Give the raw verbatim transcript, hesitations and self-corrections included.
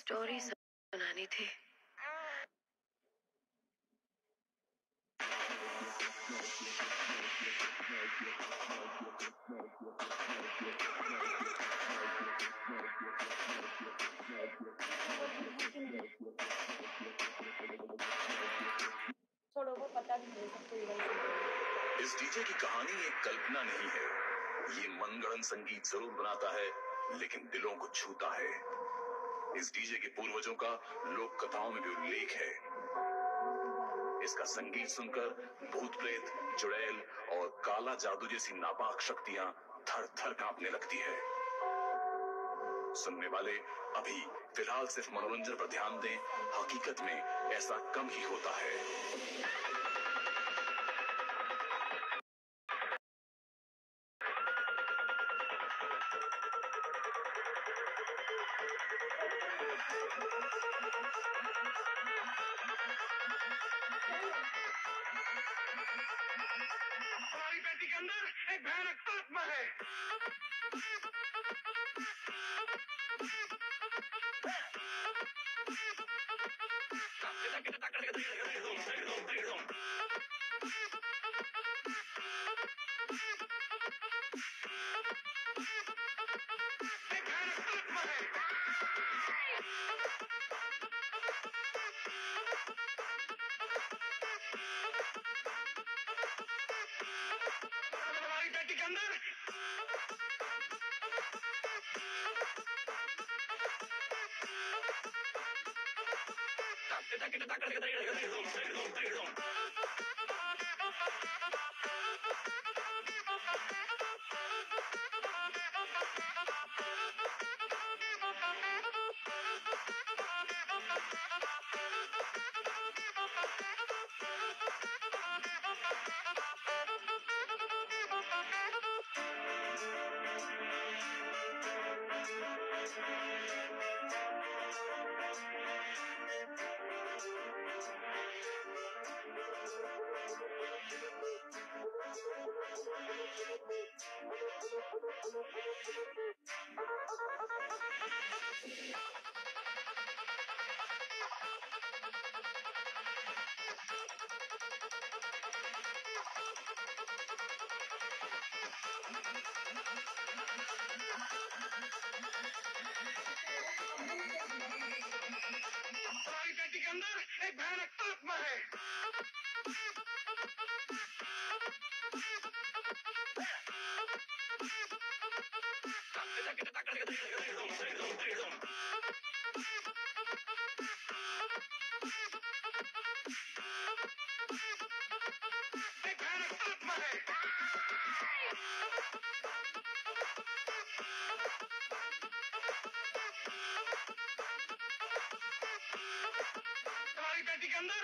Story सुनानी थी। छोड़ो, वो पता भी नहीं सबको। इस डीजे की कहानी एक कल्पना नहीं है। ये मनगढ़ंत संगीत जरूर बनाता है, लेकिन दिलों को छूता है। इस डीजे के पूर्वजों का लोक कथाओं में भी उल्लेख है। इसका संगीत सुनकर भूत प्रेत, चुड़ैल और काला जादू जैसी नापाक शक्तियां थर थर कांपने लगती है। सुनने वाले अभी फिलहाल सिर्फ मनोरंजन पर ध्यान दें, हकीकत में ऐसा कम ही होता है। हमारी बेटी के अंदर एक भयानक आत्मा है। एक भयानक आत्मा है। हमारी बेटी के अंदर हमारी बेटी के अंदर एक भयानक आत्मा है। एक भयानक आत्मा है। हमारी बेटी के अंदर